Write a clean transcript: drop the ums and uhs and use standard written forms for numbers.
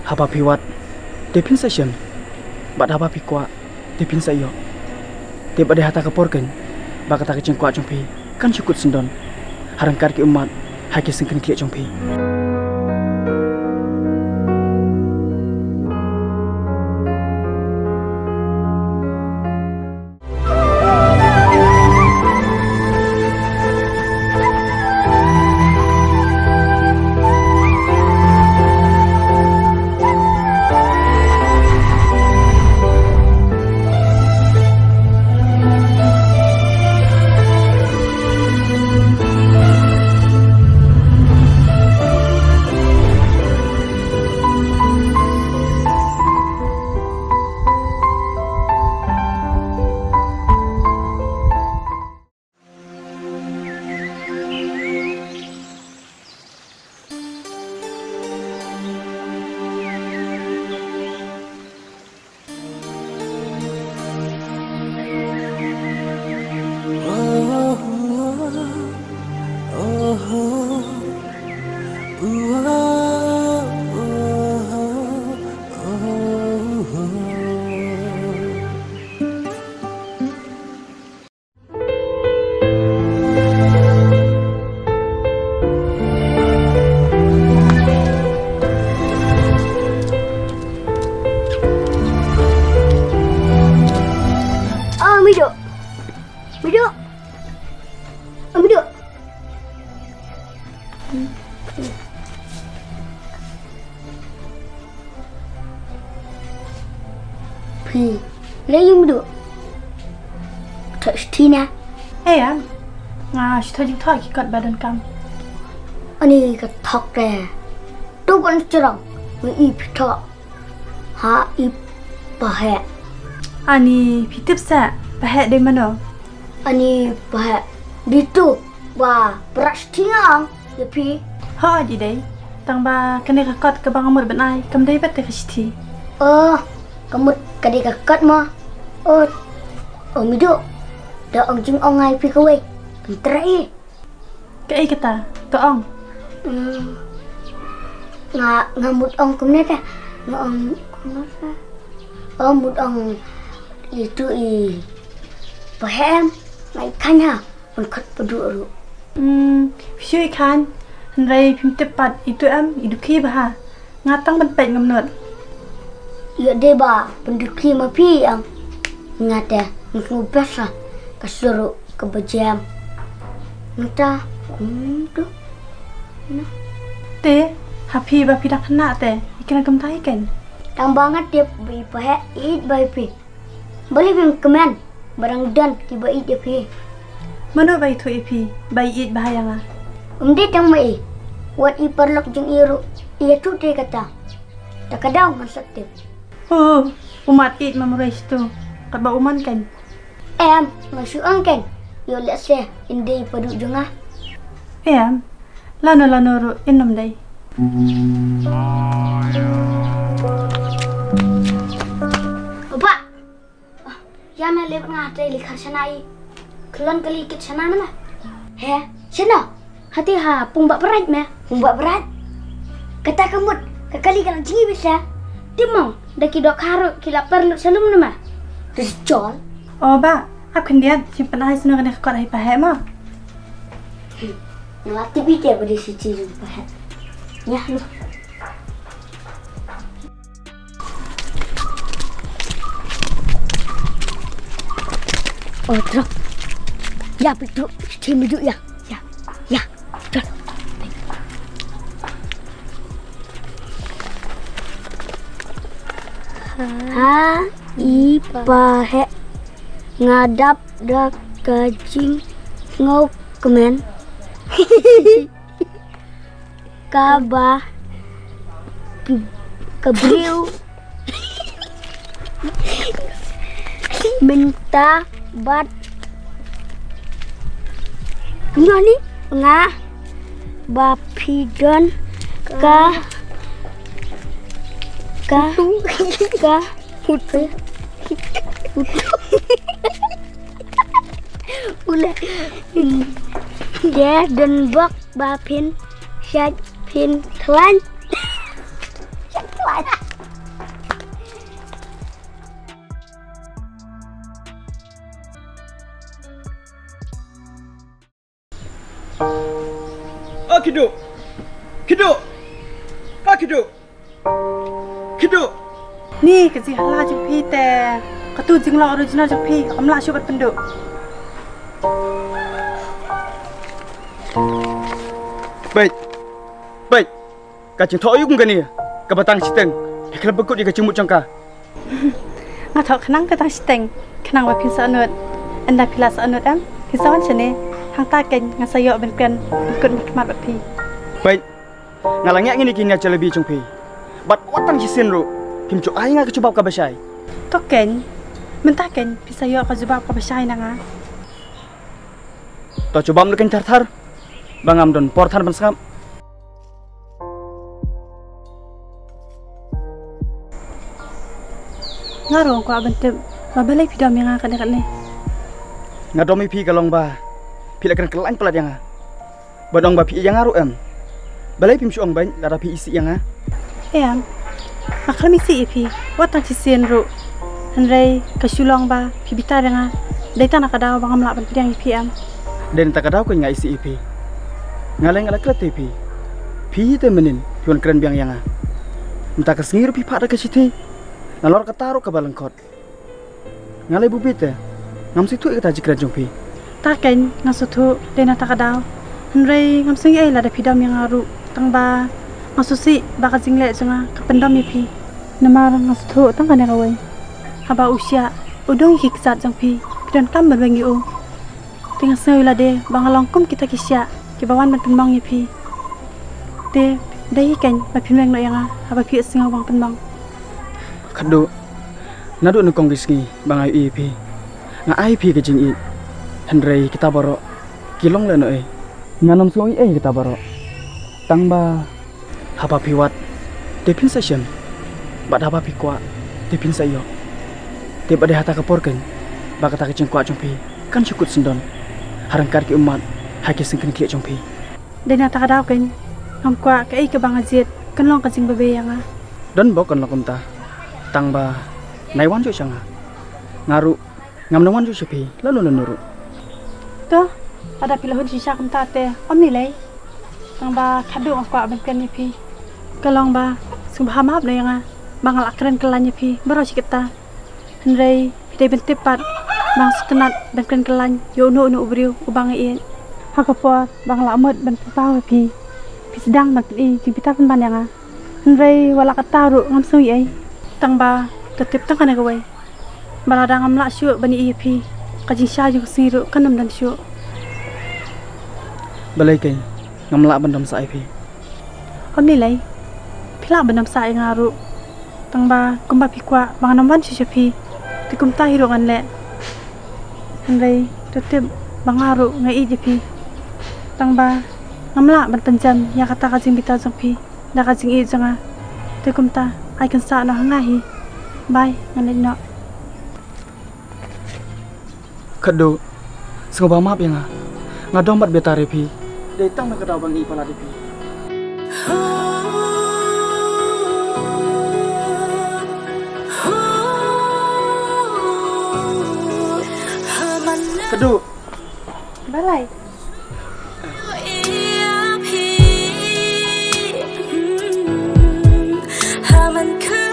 haba piwat depin session bat haba pikwa depin sayo tiba de hata kaporken bakata ke cengkwa jongpi kan cukut sendon harangkar ki umat haki sengken kiek jongpi Leyung Tina. Em, thôi chúng thôi chỉ cần badan kam. Ani ka thok re. Tu kon chorong. Ngi I pito. Ha I pahe. Ani pitip sa pahe de mano. Ani pahe ditu wa brush tingang. Yapi. Ha di dei. Tang ba kene ka kot ka bang amur benai kam dei bat te khishti. Kamu kadi ka kot mo. Mido. Da ong jing ong ai pi kawe. Trai. Cái kata, to ong. Ngamut ong kumne ta. Ngong kumasa. Mut ong itu pahem. Ngai kanya. On kot peduru. Shui kan. Rai pim tepat itu iduki bah. Ngatang ben pet ngamnut. Ya deba penduki ma pi ang. Ngata ngubasa kasuru kebejam. Nta tu. Te happy ba pidak kena te. Ikan agam tai kan. Tang banget dia bi pahe it bai pi. Boleh pim kemen barang dan tiba it dia pi. Mano bai tu ipi bai it bahayanga. Umdi tang mai. Wat I perlok jeng iru. Ia tu dia kata. Tak kadang masak tip. Umat it mamurais tu. Kat ba uman kan. Em masuk angken. Yo let se indi padu junga. Em lano ru inam dai. Opa. Ya me lewat ngate likhar sanai. Kelon kali kit sana mana? He, sana. Hati ha pung bak berat me. Pung bak berat. Kata kemut kekali kan jingi bisa. Timong daki dok haru kila perlu salum nama. Terus jol. Oh ba, aku lihat simpan air senang kena kekot air pahe mah. Ngelatih video pada sisi pahe. Ya lu. Truk. Ya pitu, tim hidup ya. Ya, betul. I pahe ngadap dak kajing ngau kemen. Kabah kebriu minta bat ngani nga bapidon ka putu ule dia dan bak bapin syat pin tuan Kidu. Kidu. Ha Kidu. Kidu. นี่ก็สิฮลาจังพี่แต่การ์ตูนจริงเราออริจินัลจังพี่อำลาชูบัดเป็นดุ Baik. Baik. Kacang thok yung gani. Kabatang siteng. Ikhlas bekut di kacang mucangka. งาเถาะขนังกระตังชิเต็งขนังว่าพิมพ์สะอนุดอันใดพิลาสะอนุดพิมพ์สะวันชนะทางตาเก่งงาสยอเป็นเกลียนเป็นกดมัดบัดพี่ Baik. Ngalangnya ngini kini aja lebih cungpi. Bat watang sisin ru. Kim cu ai nga kecubab ka basay. ก็เก่งมันตาเก่งพิสยอก็จะบาบก็ไปใช้นะงา To cubam lekin tartar. Bangam don portar bansam. งารองกว่าบันทึกมาเบลพี่ดอมยังงากันกันเนี่ย Ngadomi pi kalong ba. Pi lekan kelan pelat yang nga. Badong ba pi yang ngaru em. Balai pim suang ban lara pi isi yang nga. เอ้ยมาคลามิสิพี่ว่าตั้งที่เซียนรู้อันไรกระชูลองบาพี่บิตาเรงาได้ตั้งนักดาวบางคำละเป็นเพียงพี่ Dan tak kadau ko nga isi ipi. Ngaleng ala klet ipi. Pi te menin pion keren biang yang nga. Entah kesengir pi pada ke siti. Nalor kataru ke balengkot. Ngalai bubite. Ngam situ ikata jikran jong pi. ตาเก่งงาสุดทุเดนตากระดาวอันไรงามซึ่งเอ้ละได้พี่ดอมยังงารู้ตั้งบางสุสิบากจิงเละจังกับเป็นดอมมีพี่นามางาสุดทุตั้งกันยังเอาไว้ฮาบาอุชยาอุดงหิกสัตจังพี่พี่ดอนกัมเป็นเวงิโอติงเซยละเดบางลองกุมกิตากิชยากิบาวันมันเป็นมองยี่พี่เดได้เก่งมาพิมพ์แรงหน่อยยังฮาบาพี่สิงเอาบางเป็นมอง Kado. Nadu nu kong gisngi bang ayu ipi. Nga ai pi ke jing i. Henry kita baro. Kilong le no e. Nganom suang i kita baro. Tang ba haba piwat. Depin session. Bad haba pi kwa. Depin sayo. Tiba de hata kaporken. Ba kata kecing kwa jong pi. Kan syukut sendon. Harangkar ki umat. Haki singken klik jong pi. เดนตากระดาวกันงามกว่าก็ไอ้กับบางอาเจียดกันลองกันจริงเบย์ยังอ่ะ Dan bokan lokom ta. Tang ba naiwan jo changa. Ngaru ngam nawan jo sepi. Lalu nuru. ตัวระดับพิลาหุ่นชิชาคุมตาเตะอ้อมนี่เลยตังบาคัดดูออกกว่าเป็นกันยี่พี่ก็ลองบาสุภาพมาบเลยยังอ่ะบางหลักเรนกันลันยี่พี่บรอชิกตาฮันเรย์พี่ได้เป็นเตปัดบางสุดนัดเป็นกันลันโยโนอุบริวอุบังเอียนฮักกะฟัวบางหลักหมดเป็นเป้าพี่พี่sedangมันเป็นอีจิงพิตาเป็นบันยังอ่ะฮันเรย์วลากตารุงามซุยไอตังบาตะเต็บตั้งกันเอาไว้บาลาดังงามละชัวบันอีพี่กจิงชาอยู่สิรุกันนำดันชัว Balai kay ngam la bandam sa ipi. อ้อมนี่เลยพี่ลาบเป็นน้ำสายงารุตังบากุมบาพี่กว่าบางน้ำวันชิพี่ที่กุมตาฮิโรกันแหละอันไรตัวเต็มบางงารุไงอีจีพี่ตังบางำละบันตันจันยากตากจิงบิตาจังพี่ดากจิงอีจังอ่ะที่กุมตาไอกันสาหน้าง่ายฮีบายงั้นเล็กเนาะ Kado. Sengoba maaf ya nga. Ngadong bat betare pi. Datang na kadau bang i pala di pi. Kado. Balai. Haman